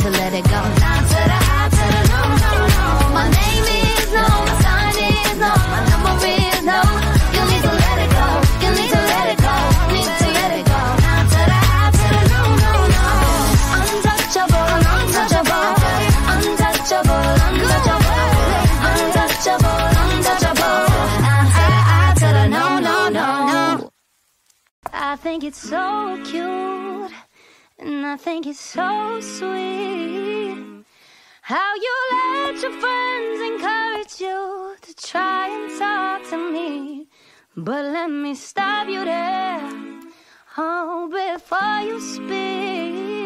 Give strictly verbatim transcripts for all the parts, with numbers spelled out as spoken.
to let it go. Nah to the I to the no, no, no. My name is no, my sign is no, my number is no. You need to let it go, you need to let it go, need to let it go. Nah to the I to the no, no, no. Untouchable, untouchable, untouchable, untouchable, untouchable, untouchable. Nah to the I to the no, no, no. I think it's so cute, and I think it's so sweet how you let your friends encourage you to try and talk to me. But let me stop you there, oh, before you speak.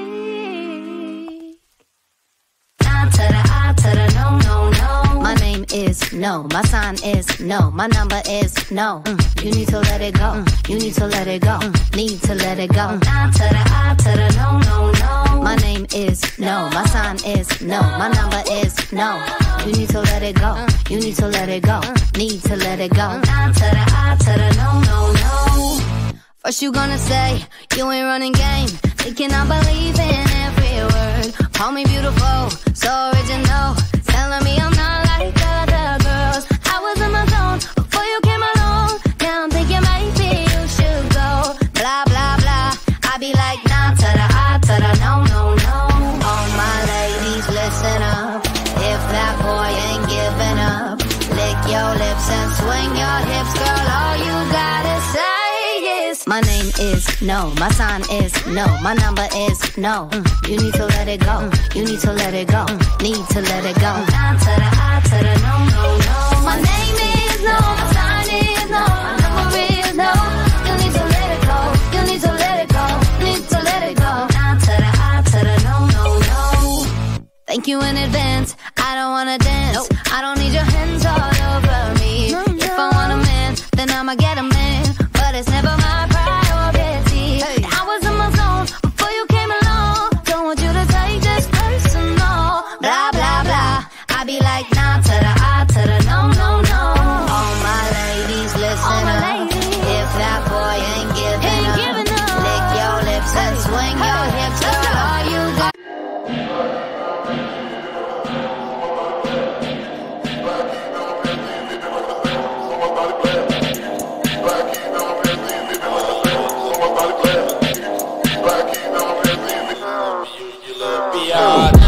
Nah to the I to the no, no, no. My name is no, my sign is no, my number is no. Mm. You need to let it go, mm. You need to let it go, mm. Need to let it go. Nah to the I to the no, no, no. My name is no, my sign is no, my number is no. You need to let it go, mm. You need to let it go, mm. Need to let it go. Nah to the I to the no, no, no. First you gonna say you ain't running game, thinking I believe in every word. Call me beautiful, so original, telling me I'm not like other girls. I was in my zone before you came along. Now I'm thinking maybe you should go. Blah blah blah. I be like nah to the I to the no, no, no. All my ladies listen up. If that boy ain't giving up, lick your lips and swing your hips, girl. All you gotta say. My name is no, my sign is no, my number is no. Mm. You need to let it go, mm. You need to let it go, mm. Need to let it go. Nah to the I to the no, no, no. My name is no, my sign is no, my number is no. You need to let it go, you need to let it go, need to let it go. Nah to the I to the no, no, no. Thank you in advance, I don't wanna dance, nope. I don't need your hands all over me, no, no. If I want a man, then I'ma get a man, but it's never my priority. Hey. I was in my zone before you came along. Don't want you to take this personal. Blah blah blah. I be like nah to the I to the no, no, no. All my ladies listen my up. Ladies. If that boy ain't giving, ain't up, giving up, lick your lips hey. And swing hey. Your hips, girl. All you got. Yeah.